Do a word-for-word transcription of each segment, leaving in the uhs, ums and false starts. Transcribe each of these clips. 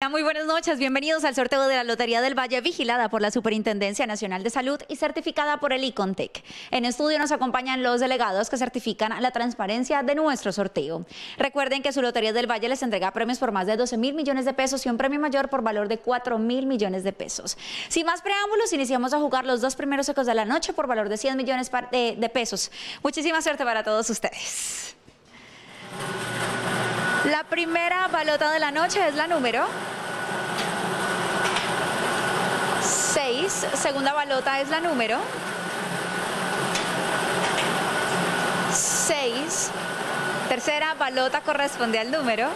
Hola, muy buenas noches. Bienvenidos al sorteo de la Lotería del Valle, vigilada por la Superintendencia Nacional de Salud y certificada por el ICONTEC. En estudio nos acompañan los delegados que certifican la transparencia de nuestro sorteo. Recuerden que su Lotería del Valle les entrega premios por más de doce mil millones de pesos y un premio mayor por valor de cuatro mil millones de pesos. Sin más preámbulos, iniciamos a jugar los dos primeros secos de la noche por valor de cien millones de, de pesos. Muchísima suerte para todos ustedes. La primera balota de la noche es la número seis. Segunda balota es la número seis. Tercera balota corresponde al número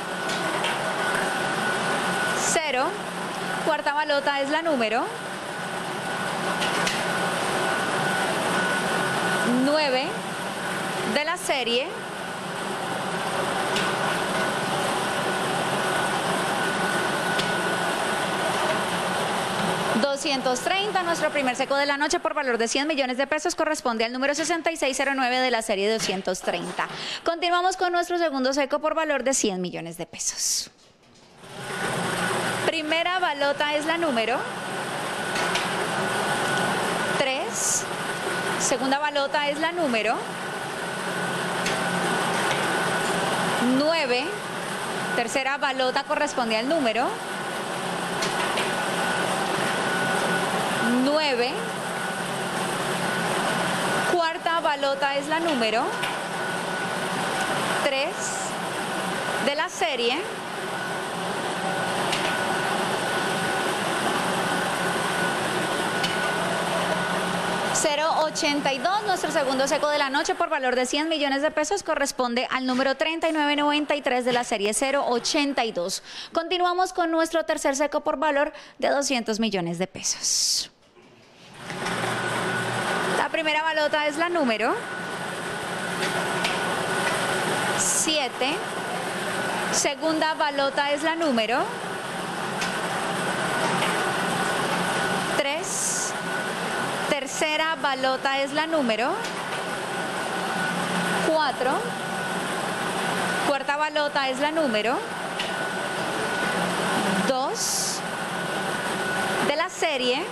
cero. Cuarta balota es la número nueve de la serie doscientos treinta. Nuestro primer seco de la noche por valor de cien millones de pesos corresponde al número sesenta y seis cero nueve de la serie doscientos treinta. Continuamos con nuestro segundo seco por valor de cien millones de pesos. Primera balota es la número tres. Segunda balota es la número nueve. Tercera balota corresponde al número nueve. Cuarta balota es la número tres de la serie cero ochenta y dos. Nuestro segundo seco de la noche por valor de cien millones de pesos corresponde al número treinta y nueve noventa y tres de la serie cero ochenta y dos. Continuamos con nuestro tercer seco por valor de doscientos millones de pesos. La primera balota es la número siete. Segunda balota es la número tres. Tercera balota es la número cuatro. Cuarta balota es la número dos de la serie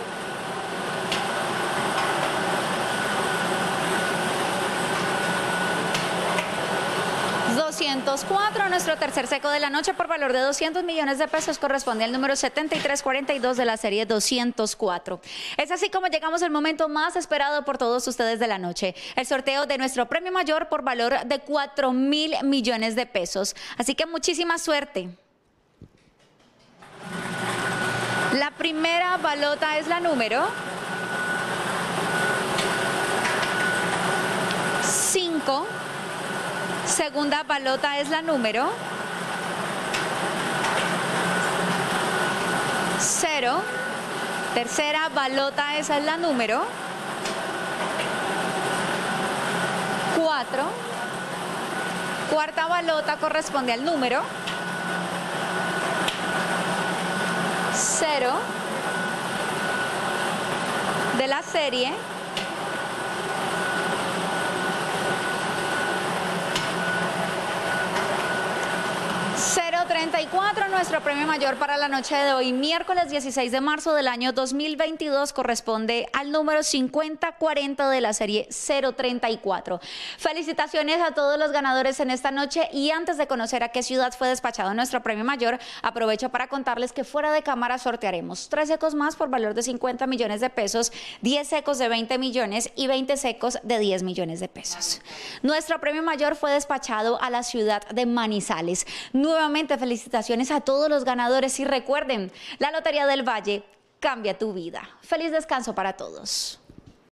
doscientos cuatro. Nuestro tercer seco de la noche por valor de doscientos millones de pesos corresponde al número setenta y tres cuarenta y dos de la serie doscientos cuatro. Es así como llegamos al momento más esperado por todos ustedes de la noche, el sorteo de nuestro premio mayor por valor de cuatro mil millones de pesos. Así que muchísima suerte. La primera balota es la número cinco. Segunda balota es la número cero. Tercera balota es la número cuatro. Cuarta balota corresponde al número cero de la serie cero treinta y cuatro. Nuestro premio mayor para la noche de hoy, miércoles dieciséis de marzo del año dos mil veintidós, corresponde al número cincuenta cuarenta de la serie cero treinta y cuatro. Felicitaciones a todos los ganadores en esta noche, y antes de conocer a qué ciudad fue despachado nuestro premio mayor, aprovecho para contarles que fuera de cámara sortearemos tres secos más por valor de cincuenta millones de pesos, diez secos de veinte millones y veinte secos de diez millones de pesos. Nuestro premio mayor fue despachado a la ciudad de Manizales. Nuevamente felicitaciones a todos los ganadores y recuerden, la Lotería del Valle cambia tu vida. Feliz descanso para todos.